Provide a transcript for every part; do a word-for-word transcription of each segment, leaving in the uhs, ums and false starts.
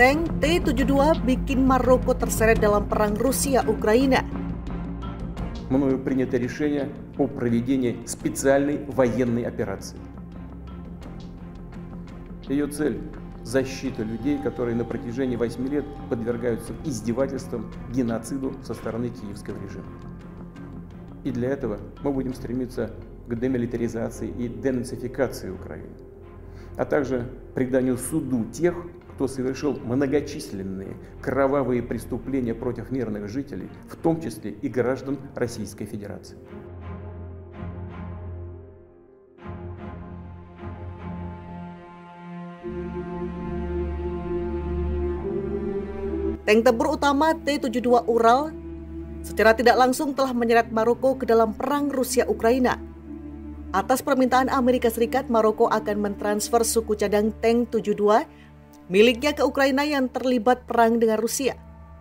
Tank T tujuh puluh dua bikin Maroko terseret dalam perang Rusia-Ukraina. Мною принято решение о проведении специальной военной операции. Ее цель – защита людей, которые на протяжении восьми лет подвергаются издевательствам, геноциду со стороны киевского режима. И для этого мы будем стремиться к демилитаризации и денацификации Украины, а также преданию суду тех, кто совершил многочисленные кровавые преступления против мирных жителей, в том числе и граждан Российской Федерации. Tank tempur utama T tujuh puluh dua Ural secara tidak langsung telah menyeret Maroko ke dalam perang Rusia-Ukraina. Atas permintaan Amerika Serikat, Maroko akan mentransfer suku cadang Tank tujuh puluh dua miliknya ke Ukraina yang terlibat perang dengan Rusia.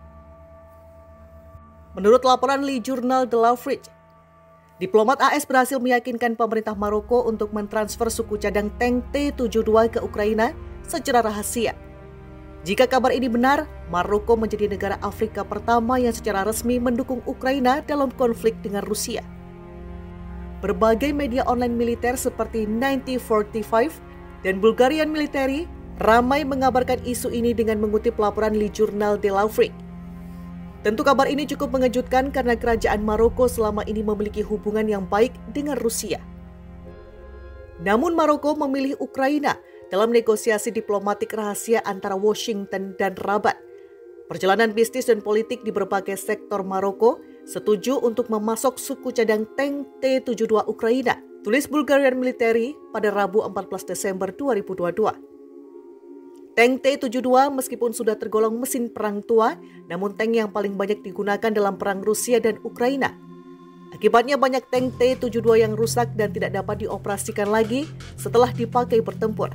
Menurut laporan Le Journal de l'Afrique, diplomat A S berhasil meyakinkan pemerintah Maroko untuk mentransfer suku cadang tank T tujuh puluh dua ke Ukraina secara rahasia. Jika kabar ini benar, Maroko menjadi negara Afrika pertama yang secara resmi mendukung Ukraina dalam konflik dengan Rusia. Berbagai media online militer seperti sembilan puluh empat dan Bulgarian Military ramai mengabarkan isu ini dengan mengutip laporan Le Journal de l'Afrique. Tentu kabar ini cukup mengejutkan karena kerajaan Maroko selama ini memiliki hubungan yang baik dengan Rusia. Namun Maroko memilih Ukraina dalam negosiasi diplomatik rahasia antara Washington dan Rabat. Perjalanan bisnis dan politik di berbagai sektor Maroko setuju untuk memasok suku cadang tank T tujuh puluh dua Ukraina, tulis Bulgarian Military pada Rabu empat belas Desember dua ribu dua puluh dua. Tank T tujuh puluh dua meskipun sudah tergolong mesin perang tua, namun tank yang paling banyak digunakan dalam perang Rusia dan Ukraina. Akibatnya banyak tank T tujuh puluh dua yang rusak dan tidak dapat dioperasikan lagi setelah dipakai bertempur.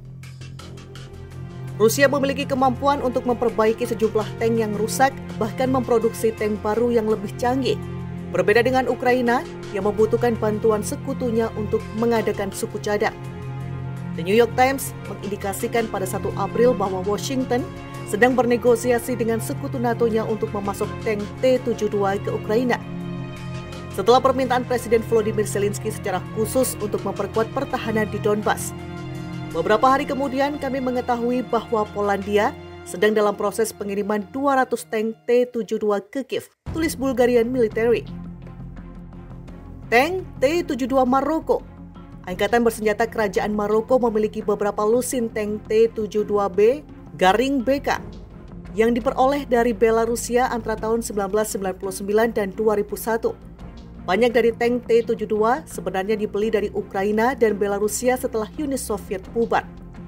Rusia memiliki kemampuan untuk memperbaiki sejumlah tank yang rusak, bahkan memproduksi tank baru yang lebih canggih. Berbeda dengan Ukraina yang membutuhkan bantuan sekutunya untuk mengadakan suku cadang. The New York Times mengindikasikan pada satu April bahwa Washington sedang bernegosiasi dengan sekutu NATO-nya untuk memasok tank T tujuh puluh dua ke Ukraina. Setelah permintaan Presiden Volodymyr Zelensky secara khusus untuk memperkuat pertahanan di Donbas. Beberapa hari kemudian kami mengetahui bahwa Polandia sedang dalam proses pengiriman dua ratus tank T tujuh puluh dua ke Kiev, tulis Bulgarian Military. Tank T tujuh puluh dua Maroko. Angkatan bersenjata Kerajaan Maroko memiliki beberapa lusin tank T tujuh puluh dua B garing B K yang diperoleh dari Belarusia antara tahun seribu sembilan ratus sembilan puluh sembilan dan dua ribu satu. Banyak dari tank T tujuh puluh dua sebenarnya dibeli dari Ukraina dan Belarusia setelah Uni Soviet bubar.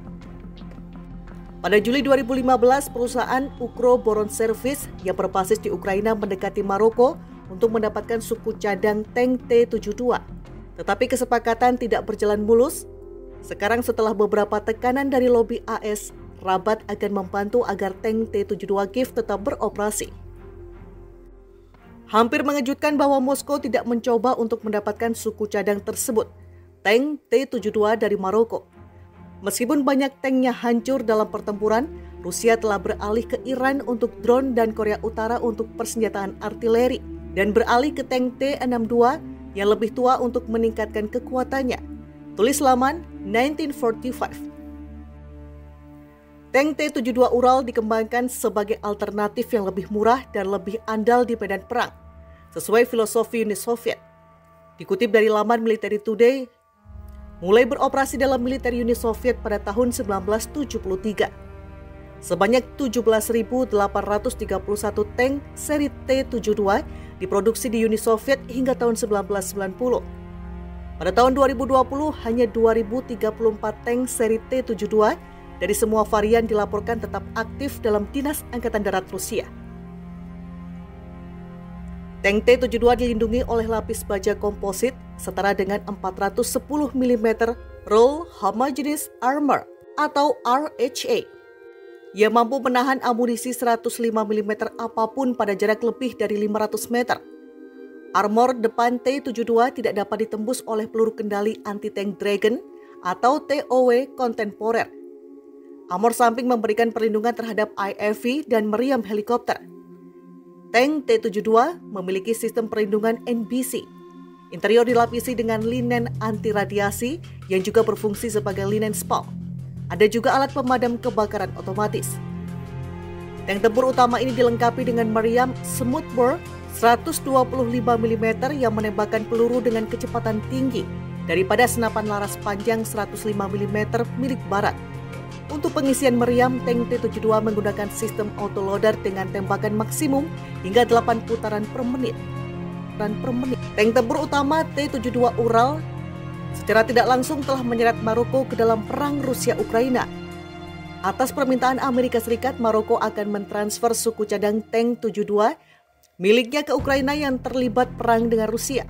Pada Juli dua ribu lima belas, perusahaan Ukroboronservis yang berbasis di Ukraina mendekati Maroko untuk mendapatkan suku cadang tank T tujuh puluh dua. Tetapi kesepakatan tidak berjalan mulus. Sekarang setelah beberapa tekanan dari lobi A S, Rabat akan membantu agar tank T tujuh puluh dua Kiev tetap beroperasi. Hampir mengejutkan bahwa Moskow tidak mencoba untuk mendapatkan suku cadang tersebut, tank T tujuh puluh dua dari Maroko. Meskipun banyak tanknya hancur dalam pertempuran, Rusia telah beralih ke Iran untuk drone dan Korea Utara untuk persenjataan artileri, dan beralih ke tank T enam puluh dua yang lebih tua untuk meningkatkan kekuatannya, tulis laman seribu sembilan ratus empat puluh lima. Tank T tujuh puluh dua Ural dikembangkan sebagai alternatif yang lebih murah dan lebih andal di medan perang, sesuai filosofi Uni Soviet. Dikutip dari laman Military Today, mulai beroperasi dalam militer Uni Soviet pada tahun seribu sembilan ratus tujuh puluh tiga. Sebanyak tujuh belas ribu delapan ratus tiga puluh satu tank seri T tujuh puluh dua diproduksi di Uni Soviet hingga tahun seribu sembilan ratus sembilan puluh. Pada tahun dua ribu dua puluh, hanya dua ribu tiga puluh empat tank seri T tujuh puluh dua dari semua varian dilaporkan tetap aktif dalam Dinas Angkatan Darat Rusia. Tank T tujuh puluh dua dilindungi oleh lapis baja komposit setara dengan empat ratus sepuluh milimeter Roll Homogeneous Armor atau R H A. Ia mampu menahan amunisi seratus lima milimeter apapun pada jarak lebih dari lima ratus meter. Armor depan T tujuh puluh dua tidak dapat ditembus oleh peluru kendali anti-tank Dragon atau T O W kontemporer. Armor samping memberikan perlindungan terhadap I F V dan meriam helikopter. Tank T tujuh puluh dua memiliki sistem perlindungan N B C. Interior dilapisi dengan linen anti radiasi yang juga berfungsi sebagai linen spall. Ada juga alat pemadam kebakaran otomatis. Tank tempur utama ini dilengkapi dengan meriam smoothbore seratus dua puluh lima milimeter yang menembakkan peluru dengan kecepatan tinggi daripada senapan laras panjang seratus lima milimeter milik Barat. Untuk pengisian meriam, tank T tujuh puluh dua menggunakan sistem autoloader dengan tembakan maksimum hingga delapan putaran per menit. Per menit. Tank tempur utama T tujuh puluh dua Ural secara tidak langsung telah menyeret Maroko ke dalam perang Rusia-Ukraina. Atas permintaan Amerika Serikat, Maroko akan mentransfer suku cadang tank tujuh puluh dua miliknya ke Ukraina yang terlibat perang dengan Rusia.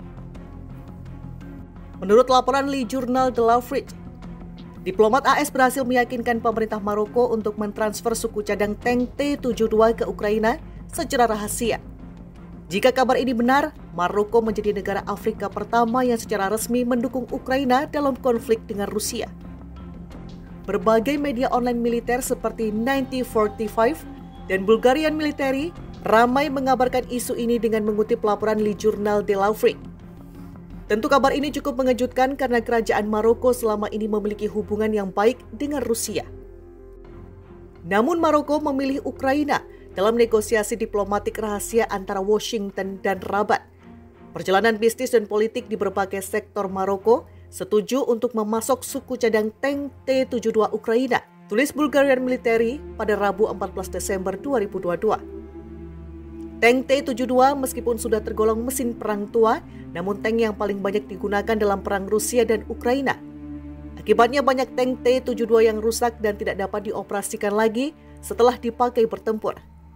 Menurut laporan Le Journal de l'Afrique, diplomat A S berhasil meyakinkan pemerintah Maroko untuk mentransfer suku cadang tank T tujuh puluh dua ke Ukraina secara rahasia. Jika kabar ini benar, Maroko menjadi negara Afrika pertama yang secara resmi mendukung Ukraina dalam konflik dengan Rusia. Berbagai media online militer seperti sembilan puluh empat lima dan Bulgarian Military ramai mengabarkan isu ini dengan mengutip laporan Le Journal de l'Afrique. Tentu kabar ini cukup mengejutkan karena kerajaan Maroko selama ini memiliki hubungan yang baik dengan Rusia. Namun Maroko memilih Ukraina dalam negosiasi diplomatik rahasia antara Washington dan Rabat. Perjalanan bisnis dan politik di berbagai sektor Maroko setuju untuk memasok suku cadang tank T tujuh puluh dua Ukraina, tulis Bulgarian Military pada Rabu empat belas Desember dua ribu dua puluh dua. Tank T tujuh puluh dua meskipun sudah tergolong mesin perang tua, namun tank yang paling banyak digunakan dalam perang Rusia dan Ukraina. Akibatnya banyak tank T tujuh puluh dua yang rusak dan tidak dapat dioperasikan lagi setelah dipakai bertempur.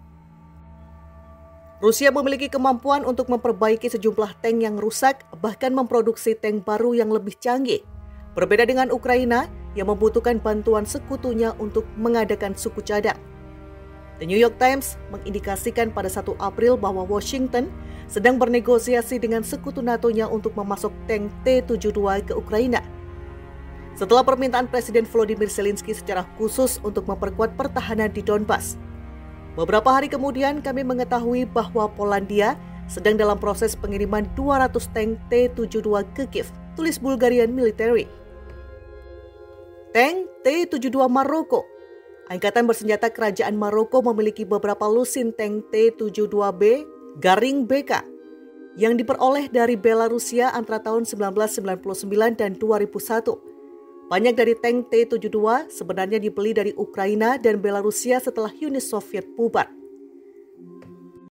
Rusia memiliki kemampuan untuk memperbaiki sejumlah tank yang rusak, bahkan memproduksi tank baru yang lebih canggih. Berbeda dengan Ukraina yang membutuhkan bantuan sekutunya untuk mengadakan suku cadang. The New York Times mengindikasikan pada satu April bahwa Washington sedang bernegosiasi dengan sekutu NATO-nya untuk memasok tank T tujuh puluh dua ke Ukraina. Setelah permintaan Presiden Volodymyr Zelensky secara khusus untuk memperkuat pertahanan di Donbas. Beberapa hari kemudian kami mengetahui bahwa Polandia sedang dalam proses pengiriman dua ratus tank T tujuh puluh dua ke Kiev, tulis Bulgarian Military. Tank T tujuh puluh dua Maroko. Angkatan bersenjata kerajaan Maroko memiliki beberapa lusin tank T tujuh puluh dua B garing B K yang diperoleh dari Belarusia antara tahun seribu sembilan ratus sembilan puluh sembilan dan dua ribu satu. Banyak dari tank T tujuh puluh dua sebenarnya dibeli dari Ukraina dan Belarusia setelah Uni Soviet bubar.